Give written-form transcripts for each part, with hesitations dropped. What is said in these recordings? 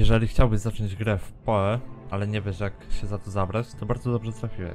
Jeżeli chciałbyś zacząć grę w PoE, ale nie wiesz jak się za to zabrać, to bardzo dobrze trafiłeś.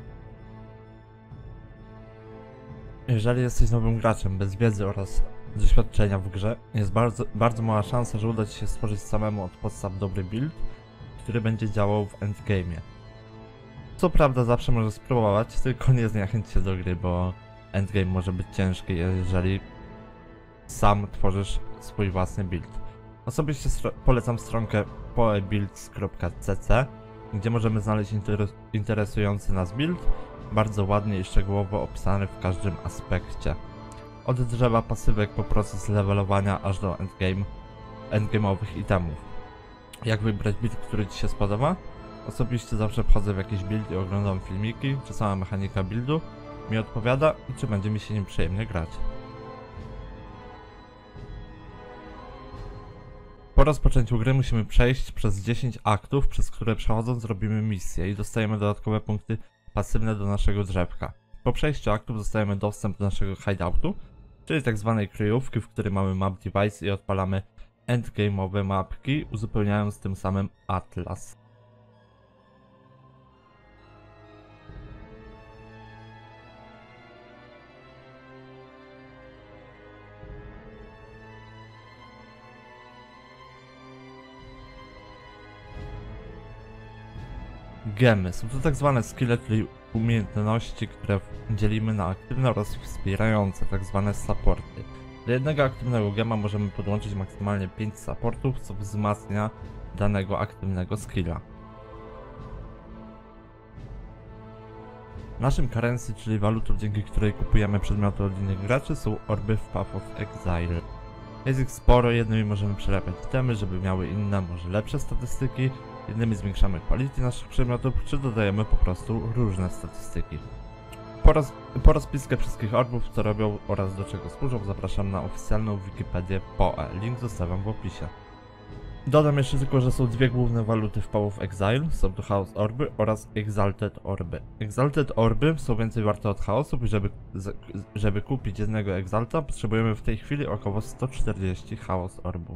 Jeżeli jesteś nowym graczem bez wiedzy oraz doświadczenia w grze, jest bardzo mała szansa, że uda Ci się stworzyć samemu od podstaw dobry build, który będzie działał w endgame'ie. Co prawda zawsze możesz spróbować, tylko nie zniechęć się do gry, bo endgame może być ciężki, jeżeli sam tworzysz swój własny build. Osobiście polecam stronkę poebuilds.cc, gdzie możemy znaleźć interesujący nas build, bardzo ładnie i szczegółowo opisany w każdym aspekcie. Od drzewa pasywek po proces levelowania aż do endgame'owych itemów. Jak wybrać build, który Ci się spodoba? Osobiście zawsze wchodzę w jakiś build i oglądam filmiki, czy sama mechanika buildu mi odpowiada i czy będzie mi się nim przyjemnie grać. Po rozpoczęciu gry musimy przejść przez 10 aktów, przez które przechodząc zrobimy misję i dostajemy dodatkowe punkty pasywne do naszego drzewka. Po przejściu aktów dostajemy dostęp do naszego hideoutu, czyli tak zwanej kryjówki, w której mamy map device i odpalamy endgame'owe mapki, uzupełniając tym samym atlas. Gemy są to tak zwane skille, czyli umiejętności, które dzielimy na aktywne oraz wspierające, tak zwane supporty. Do jednego aktywnego gema możemy podłączyć maksymalnie 5 supportów, co wzmacnia danego aktywnego skilla. Naszym currency, czyli walutą, dzięki której kupujemy przedmioty od innych graczy, są orby w Path of Exile. Jest ich sporo, jednymi możemy przerabiać itemy, żeby miały inne, może lepsze statystyki, innymi zwiększamy quality naszych przedmiotów, czy dodajemy po prostu różne statystyki. Po rozpiskę wszystkich orbów, co robią oraz do czego służą, zapraszam na oficjalną Wikipedię PoE. Link zostawiam w opisie. Dodam jeszcze tylko, że są dwie główne waluty w Path of Exile, są to Chaos Orby oraz Exalted Orby. Exalted Orby są więcej warte od chaosów i żeby kupić jednego Exalta, potrzebujemy w tej chwili około 140 Chaos Orbów.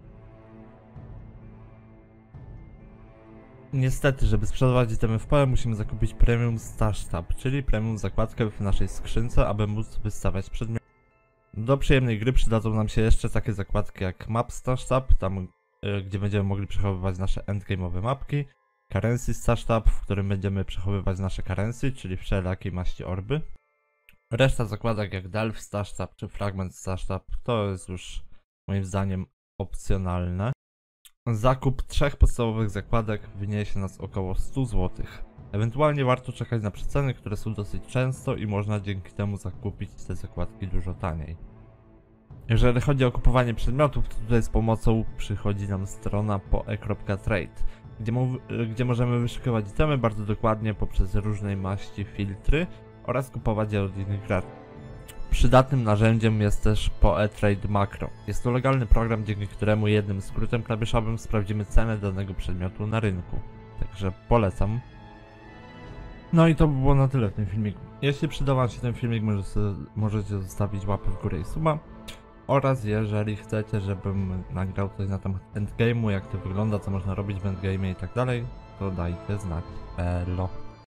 Niestety, żeby sprzedawać itemy w PoE, musimy zakupić Premium Stash Tab, czyli premium zakładkę w naszej skrzynce, aby móc wystawiać przedmioty. Do przyjemnej gry przydadzą nam się jeszcze takie zakładki jak Map Stash Tab, tam gdzie będziemy mogli przechowywać nasze endgame'owe mapki, Currency Stash Tab, w którym będziemy przechowywać nasze currency, czyli wszelakiej maści orby. Reszta zakładek jak Delve Stash Tab czy Fragment Stash Tab to jest już moim zdaniem opcjonalne. Zakup 3 podstawowych zakładek wyniesie nas około 100 zł. Ewentualnie warto czekać na przeceny, które są dosyć często i można dzięki temu zakupić te zakładki dużo taniej. Jeżeli chodzi o kupowanie przedmiotów, to tutaj z pomocą przychodzi nam strona poe.trade, gdzie możemy wyszukiwać itemy bardzo dokładnie poprzez różnej maści filtry oraz kupować je od innych graczy. Przydatnym narzędziem jest też PoE Trade Macro. Jest to legalny program, dzięki któremu jednym skrótem klawiszowym sprawdzimy cenę danego przedmiotu na rynku. Także polecam. No i to by było na tyle w tym filmiku. Jeśli przydał Wam się ten filmik, możecie zostawić łapę w górę i suba. Oraz jeżeli chcecie, żebym nagrał coś na temat endgame'u, jak to wygląda, co można robić w endgame'ie i tak dalej, to dajcie znać. Elo.